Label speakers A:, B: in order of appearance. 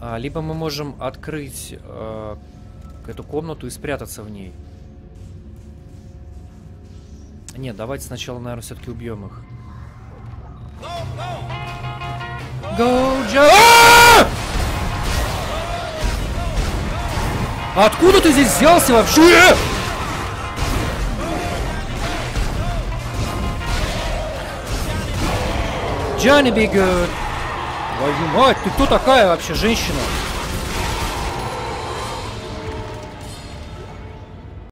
A: Либо мы можем открыть эту комнату и спрятаться в ней. Нет, давайте сначала, наверное, все-таки убьем их. Go, Joe! Откуда ты здесь взялся вообще? Johnny be good. Твою мать, ты кто такая вообще, женщина?